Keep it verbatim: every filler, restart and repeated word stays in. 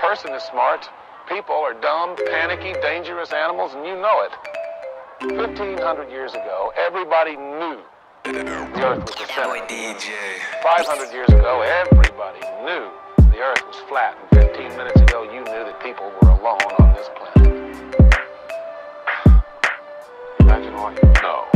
person is smart. People are dumb, panicky, dangerous animals, and you know it. fifteen hundred years ago, everybody knew the Earth was the center. five hundred years ago, everybody knew the Earth was flat. And fifteen minutes ago, you knew that people were alone on this planet. Imagine what you know.